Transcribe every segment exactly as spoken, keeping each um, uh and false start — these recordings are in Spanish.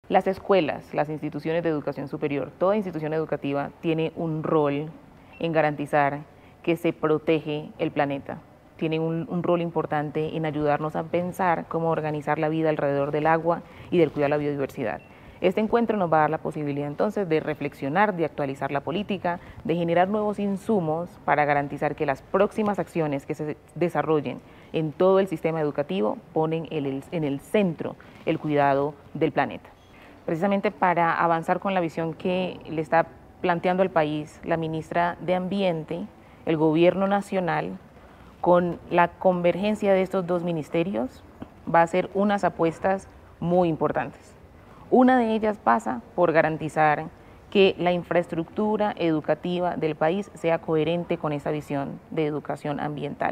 Las escuelas, las instituciones de educación superior, toda institución educativa tiene un rol en garantizar que se protege el planeta. Tiene un, un rol importante en ayudarnos a pensar cómo organizar la vida alrededor del agua y del cuidado de la biodiversidad. Este encuentro nos va a dar la posibilidad entonces de reflexionar, de actualizar la política, de generar nuevos insumos para garantizar que las próximas acciones que se desarrollen en todo el sistema educativo ponen en el, en el centro el cuidado del planeta. Precisamente para avanzar con la visión que le está planteando al país la ministra de Ambiente, el Gobierno Nacional, con la convergencia de estos dos ministerios, va a hacer unas apuestas muy importantes. Una de ellas pasa por garantizar que la infraestructura educativa del país sea coherente con esa visión de educación ambiental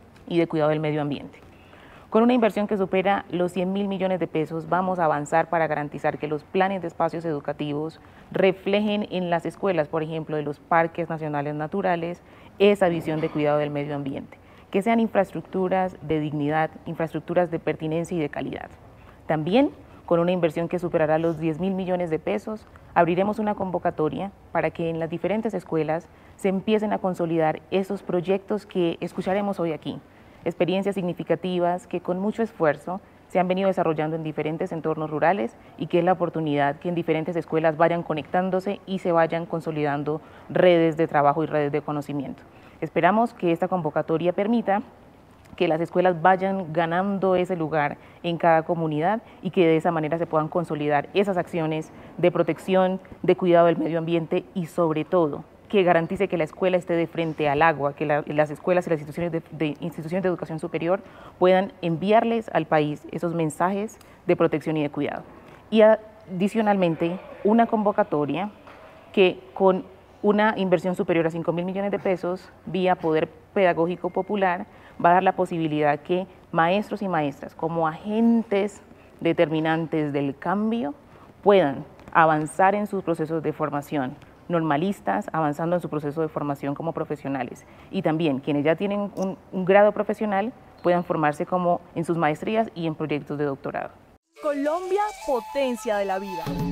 y de cuidado del medio ambiente. Con una inversión que supera los cien mil millones de pesos, vamos a avanzar para garantizar que los planes de espacios educativos reflejen en las escuelas, por ejemplo, de los parques nacionales naturales, esa visión de cuidado del medio ambiente, que sean infraestructuras de dignidad, infraestructuras de pertinencia y de calidad. También, con una inversión que superará los diez mil millones de pesos, abriremos una convocatoria para que en las diferentes escuelas se empiecen a consolidar esos proyectos que escucharemos hoy aquí, experiencias significativas que con mucho esfuerzo se han venido desarrollando en diferentes entornos rurales y que es la oportunidad que en diferentes escuelas vayan conectándose y se vayan consolidando redes de trabajo y redes de conocimiento. Esperamos que esta convocatoria permita que las escuelas vayan ganando ese lugar en cada comunidad y que de esa manera se puedan consolidar esas acciones de protección, de cuidado del medio ambiente y sobre todo que garantice que la escuela esté de frente al agua, que la, las escuelas y las instituciones de, de, instituciones de educación superior puedan enviarles al país esos mensajes de protección y de cuidado. Y adicionalmente, una convocatoria que con una inversión superior a cinco mil millones de pesos, vía Poder Pedagógico Popular, va a dar la posibilidad que maestros y maestras, como agentes determinantes del cambio, puedan avanzar en sus procesos de formación, normalistas, avanzando en su proceso de formación como profesionales. Y también quienes ya tienen un, un grado profesional puedan formarse como en sus maestrías y en proyectos de doctorado. Colombia, potencia de la vida.